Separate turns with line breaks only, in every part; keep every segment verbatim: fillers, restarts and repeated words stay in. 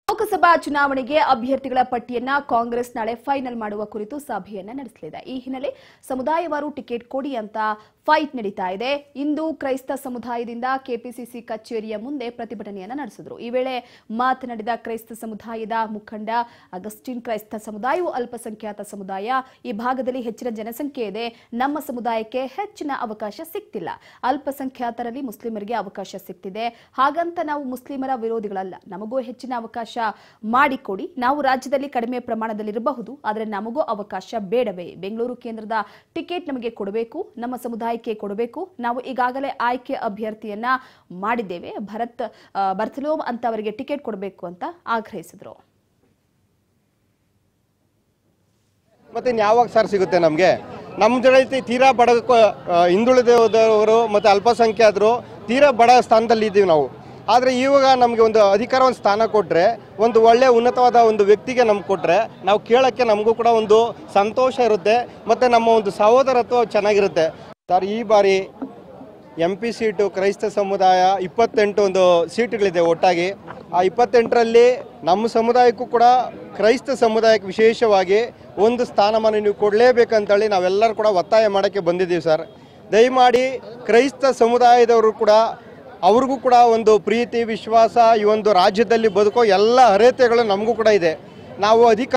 ಲೋಕಸಭಾ ಚುನಾವಣೆಗೆ ಅಭ್ಯರ್ಥಿಗಳ ಪಟ್ಟಿಯನ್ನ ಕಾಂಗ್ರೆಸ್ ನಾಳೆ ಫೈನಲ್ ಮಾಡುವ ಕುರಿತು ಸಭೆಯನ್ನ ನಡೆಸಲಿದೆ. ಈ ಹಿನ್ನೆಲೆ ಸಮುದಾಯವಾರು ಟಿಕೆಟ್ ಕೊಡಿ ಅಂತ ಫೈಟ್ ನಡೀತಾ ಇದೆ. ಇಂದು ಕ್ರೈಸ್ತ ಸಮುದಾಯದಿಂದ ಕೆಪಿಸಿಸಿ ಕಚೇರಿಯ ಮುಂದೆ ಪ್ರತಿಭಟನೆಯನ್ನ ನಡೆಸಿದರು. ಈ ವೇಳೆ ಮಾತನಾಡಿದ ಕ್ರೈಸ್ತ ಸಮುದಾಯದ ಮುಖಂಡ ಅಗಸ್ಟಿನ್, ಕ್ರೈಸ್ತ ಸಮುದಾಯವು ಅಲ್ಪಸಂಖ್ಯಾತ ಸಮುದಾಯ. ಈ ಭಾಗದಲ್ಲಿ ಹೆಚ್ಚಿನ ಜನಸಂಖ್ಯೆ ಇದೆ. ನಮ್ಮ ಸಮುದಾಯಕ್ಕೆ ಹೆಚ್ಚಿನ ಅವಕಾಶ ಸಿಗ್ತಿಲ್ಲ. ಅಲ್ಪಸಂಖ್ಯಾತರಲ್ಲಿ ಮುಸ್ಲಿಮರಿಗೆ ಅವಕಾಶ ಸಿಗ್ತಿದೆ. ಹಾಗಂತ ನಾವು ಮುಸ್ಲಿಮರ ವಿರೋಧಿಗಳಲ್ಲ. ನಮಗೂ ಹೆಚ್ಚಿನ ಅವಕಾಶ ಮಾಡಿಕೊಡಿ. ನಾವು ರಾಜ್ಯದಲ್ಲಿ ಕಡಿಮೆ ಪ್ರಮಾಣದಲ್ಲಿರಬಹುದು, ಆದರೆ ನಮಗೂ ಅವಕಾಶ ಬೇಡವೇ? ಬೆಂಗಳೂರು ಕೇಂದ್ರದ ಟಿಕೆಟ್ ನಮಗೆ ಕೊಡಬೇಕು, ನಮ್ಮ ಸಮುದಾಯಕ್ಕೆ ಕೊಡಬೇಕು. ನಾವು ಈಗಾಗಲೇ ಆಯ್ಕೆ ಅಭ್ಯರ್ಥಿಯನ್ನ ಮಾಡಿದ್ದೇವೆ. ಭರತ್ ಬರ್ತಲೋಮ್ ಅಂತ ಅವರಿಗೆ ಟಿಕೆಟ್ ಕೊಡಬೇಕು ಅಂತ ಆಗ್ರಹಿಸಿದರು.
ಮತ್ತೆ ಯಾವಾಗ ಸರ್ ಸಿಗುತ್ತೆ ನಮಗೆ? ನಮ್ಮ ಜೊತೆ ತೀರಾ ಬಡ ಹಿಂದುಳಿದವರು ಮತ್ತು ಅಲ್ಪಸಂಖ್ಯಾತರು ತೀರಾ ಬಡ ಸ್ಥಾನದಲ್ಲಿ ಇದ್ದೀವಿ ನಾವು. ಆದರೆ ಇವಾಗ ನಮಗೆ ಒಂದು ಅಧಿಕಾರ ಒಂದು ಸ್ಥಾನ ಕೊಟ್ಟರೆ, ಒಂದು ಒಳ್ಳೆಯ ಉನ್ನತವಾದ ಒಂದು ವ್ಯಕ್ತಿಗೆ ನಮ್ಗೆ ಕೊಟ್ಟರೆ ನಾವು ಕೇಳೋಕ್ಕೆ ನಮಗೂ ಕೂಡ ಒಂದು ಸಂತೋಷ ಇರುತ್ತೆ ಮತ್ತು ನಮ್ಮ ಒಂದು ಸಹೋದರತ್ವ ಚೆನ್ನಾಗಿರುತ್ತೆ. ಸರ್, ಈ ಬಾರಿ ಎಂ ಪಿ ಸೀಟು ಕ್ರೈಸ್ತ ಸಮುದಾಯ ಇಪ್ಪತ್ತೆಂಟು ಒಂದು ಸೀಟುಗಳಿದೆ ಒಟ್ಟಾಗಿ. ಆ ಇಪ್ಪತ್ತೆಂಟರಲ್ಲಿ ನಮ್ಮ ಸಮುದಾಯಕ್ಕೂ ಕೂಡ ಕ್ರೈಸ್ತ ಸಮುದಾಯಕ್ಕೆ ವಿಶೇಷವಾಗಿ ಒಂದು ಸ್ಥಾನಮಾನ ನೀವು ಕೊಡಲೇಬೇಕಂತೇಳಿ ನಾವೆಲ್ಲರೂ ಕೂಡ ಒತ್ತಾಯ ಮಾಡೋಕ್ಕೆ ಬಂದಿದ್ದೀವಿ ಸರ್. ದಯಮಾಡಿ ಕ್ರೈಸ್ತ ಸಮುದಾಯದವರು ಕೂಡ ಅವ್ರಿಗೂ ಕೂಡ ಒಂದು ಪ್ರೀತಿ, ವಿಶ್ವಾಸ, ಈ ಒಂದು ರಾಜ್ಯದಲ್ಲಿ ಬದುಕೋ ಎಲ್ಲ ಅರ್ಹತೆಗಳು ನಮಗೂ ಕೂಡ ಇದೆ. ನಾವು ಅಧಿಕಾರ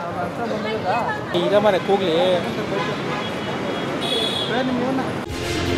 ಈಗ ಮನೆ ಕೂಗ್ಲಿ